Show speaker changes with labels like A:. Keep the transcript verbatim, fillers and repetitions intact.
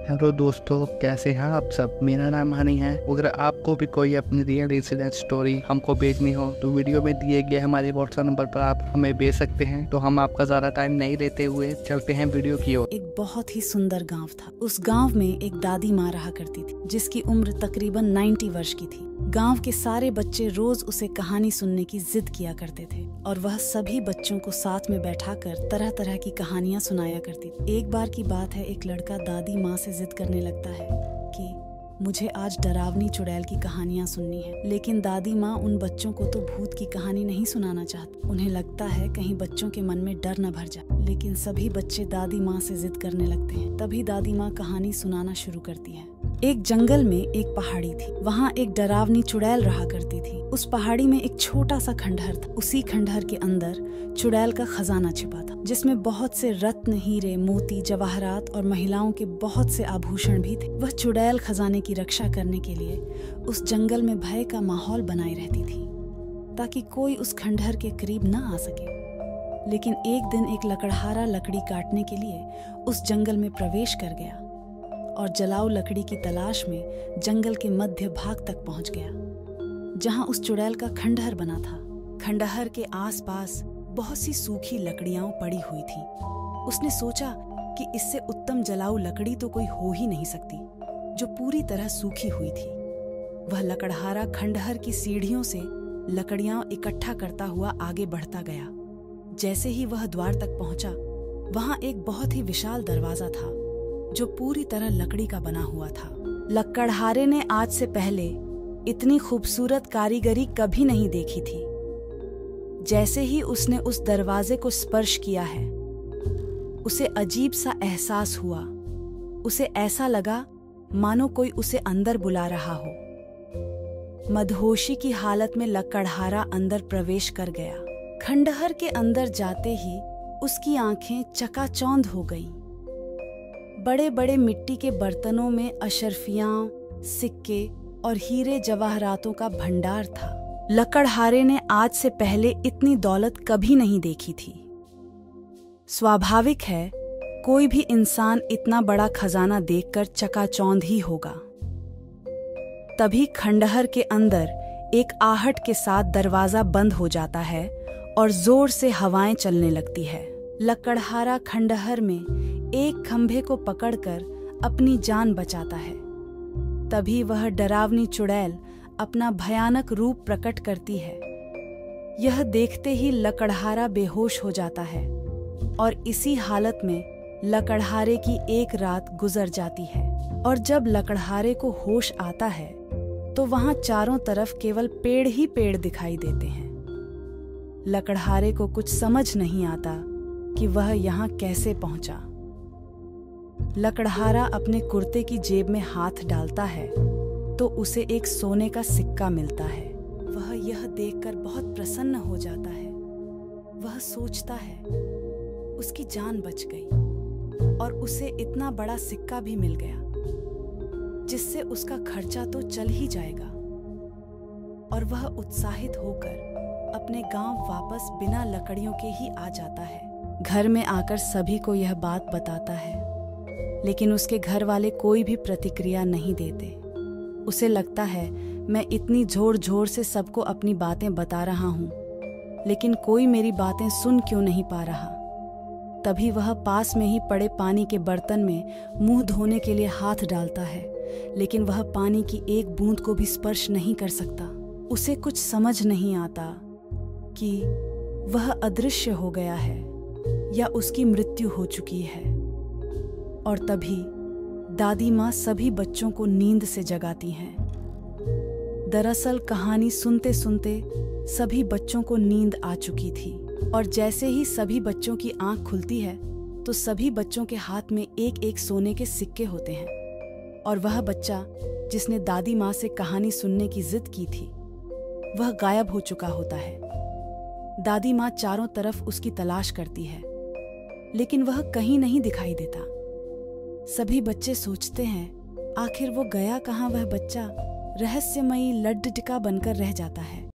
A: Hello दोस्तों, कैसे हैं आप सब। मेरा नाम हनी है। अगर आपको भी कोई अपनी रियल इंसिडेंट स्टोरी हमको भेजनी हो तो वीडियो में दिए गए हमारे व्हाट्सएप नंबर पर आप हमें भेज सकते हैं। तो हम आपका ज़्यादा टाइम नहीं लेते हुए चलते हैं वीडियो की ओर।
B: एक बहुत ही सुंदर गांव था। उस गांव में एक दादी माँ रहा करती थी जिसकी उम्र तकरीबन नब्बे वर्ष की थी। गांव के सारे बच्चे रोज उसे कहानी सुनने की जिद किया करते थे और वह सभी बच्चों को साथ में बैठाकर तरह तरह की कहानियां सुनाया करती थी। एक बार की बात है, एक लड़का दादी माँ से जिद करने लगता है कि मुझे आज डरावनी चुड़ैल की कहानियां सुननी है। लेकिन दादी माँ उन बच्चों को तो भूत की कहानी नहीं सुनाना चाहती। उन्हें लगता है कहीं बच्चों के मन में डर न भर जाए। लेकिन सभी बच्चे दादी माँ से जिद करने लगते हैं। तभी दादी माँ कहानी सुनाना शुरू करती है। एक जंगल में एक पहाड़ी थी। वहाँ एक डरावनी चुड़ैल रहा करती थी। उस पहाड़ी में एक छोटा सा खंडहर था। उसी खंडहर के अंदर चुड़ैल का खजाना छिपा था, जिसमें बहुत से रत्न, हीरे, मोती, जवाहरात और महिलाओं के बहुत से आभूषण भी थे। वह चुड़ैल खजाने की रक्षा करने के लिए उस जंगल में भय का माहौल बनाए रहती थी ताकि कोई उस खंडहर के करीब न आ सके। लेकिन एक दिन एक लकड़हारा लकड़ी काटने के लिए उस जंगल में प्रवेश कर गया और जलाऊ लकड़ी की तलाश में जंगल के मध्य भाग तक पहुंच गया, जहां उस चुड़ैल का खंडहर बना था। खंडहर के आसपास बहुत सी सूखी लकड़ियां पड़ी हुई थी। उसने सोचा कि इससे उत्तम जलाऊ लकड़ी तो कोई हो ही नहीं सकती जो पूरी तरह सूखी हुई थी। वह लकड़हारा खंडहर की सीढ़ियों से लकड़ियां इकट्ठा करता हुआ आगे बढ़ता गया। जैसे ही वह द्वार तक पहुंचा, वहां एक बहुत ही विशाल दरवाजा था जो पूरी तरह लकड़ी का बना हुआ था। लकड़हारे ने आज से पहले इतनी खूबसूरत कारीगरी कभी नहीं देखी थी। जैसे ही उसने उस दरवाजे को स्पर्श किया है, उसे अजीब सा एहसास हुआ। उसे ऐसा लगा मानो कोई उसे अंदर बुला रहा हो। मदहोशी की हालत में लकड़हारा अंदर प्रवेश कर गया। खंडहर के अंदर जाते ही उसकी आंखें चकाचौंध हो गईं। बड़े बड़े मिट्टी के बर्तनों में अशरफियां, सिक्के और हीरे जवाहरातों का भंडार था। लकड़हारे ने आज से पहले इतनी दौलत कभी नहीं देखी थी। स्वाभाविक है, कोई भी इंसान इतना बड़ा खजाना देखकर चकाचौंध ही होगा। तभी खंडहर के अंदर एक आहट के साथ दरवाजा बंद हो जाता है और जोर से हवाएं चलने लगती है। लकड़हारा खंडहर में एक खंभे को पकड़कर अपनी जान बचाता है। तभी वह डरावनी चुड़ैल अपना भयानक रूप प्रकट करती है। यह देखते ही लकड़हारा बेहोश हो जाता है और इसी हालत में लकड़हारे की एक रात गुजर जाती है। और जब लकड़हारे को होश आता है तो वहां चारों तरफ केवल पेड़ ही पेड़ दिखाई देते हैं। लकड़हारे को कुछ समझ नहीं आता कि वह यहाँ कैसे पहुंचा। लकड़हारा अपने कुर्ते की जेब में हाथ डालता है तो उसे एक सोने का सिक्का मिलता है। वह यह देखकर बहुत प्रसन्न हो जाता है। वह सोचता है उसकी जान बच गई और उसे इतना बड़ा सिक्का भी मिल गया जिससे उसका खर्चा तो चल ही जाएगा। और वह उत्साहित होकर अपने गांव वापस बिना लकड़ियों के ही आ जाता है। घर में आकर सभी को यह बात बताता है, लेकिन उसके घर वाले कोई भी प्रतिक्रिया नहीं देते। उसे लगता है मैं इतनी जोर जोर से सबको अपनी बातें बता रहा हूँ, लेकिन कोई मेरी बातें सुन क्यों नहीं पा रहा। तभी वह पास में ही पड़े पानी के बर्तन में मुंह धोने के लिए हाथ डालता है, लेकिन वह पानी की एक बूंद को भी स्पर्श नहीं कर सकता। उसे कुछ समझ नहीं आता कि वह अदृश्य हो गया है या उसकी मृत्यु हो चुकी है। और तभी दादी माँ सभी बच्चों को नींद से जगाती हैं। दरअसल कहानी सुनते सुनते सभी बच्चों को नींद आ चुकी थी और जैसे ही सभी बच्चों की आंख खुलती है तो सभी बच्चों के हाथ में एक एक सोने के सिक्के होते हैं। और वह बच्चा जिसने दादी माँ से कहानी सुनने की जिद की थी, वह गायब हो चुका होता है। दादी माँ चारों तरफ उसकी तलाश करती है, लेकिन वह कहीं नहीं दिखाई देता। सभी बच्चे सोचते हैं आखिर वो गया कहाँ। वह बच्चा रहस्यमयी लड्डटिका बनकर रह जाता है।